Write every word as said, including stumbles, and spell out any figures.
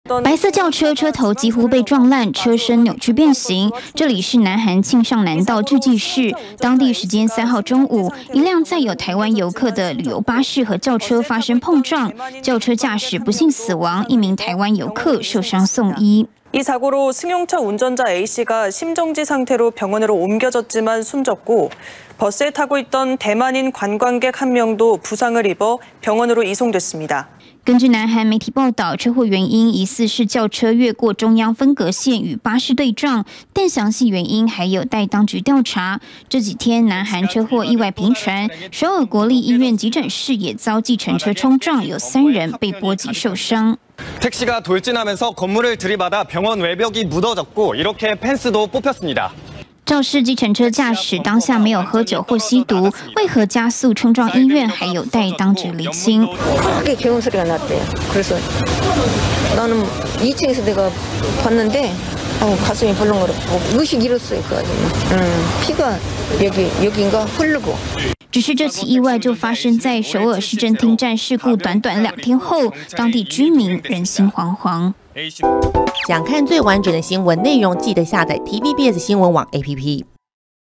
白色轿车车头几乎被撞烂，车身扭曲变形。这里是南韩庆尚南道巨济市，当地时间三号中午，一辆载有台湾游客的旅游巴士和轿车发生碰撞，轿车驾驶不幸死亡，一名台湾游客受伤送医。 이 사고로 승용차 운전자 A씨가 심정지 상태로 병원으로 옮겨졌지만 숨졌고 버스에 타고 있던 대만인 관광객 한 명도 부상을 입어 병원으로 이송됐습니다. 根据南韩媒体报道，车祸原因疑似是轿车越过中央分隔线与巴士对撞，但详细原因还有待当局调查。这几天，南韩车祸意外频传，首尔国立医院急诊室也遭计程车冲撞，有三人被波及受伤。 택시가 돌진하면서 건물을 들이받아 병원 외벽이 묻어졌고 이렇게 펜스도 뽑혔습니다. 肇事计程车驾驶当下没有喝酒或吸毒，为何加速冲撞医院，还有待当局厘清。 크게 개운 소리가 났대요. 그래서 나는 이 층에서 내가 봤는데 어, 가슴이 벌렁거렸고 의식 잃었어요. 그 아줌마. 음, 피가 여기 여기인가 흐르고. 只是这起意外就发生在首尔市政厅站事故短短两天后，当地居民人心惶惶。 想看最完整的新闻内容，记得下载 T V B S 新闻网 A P P。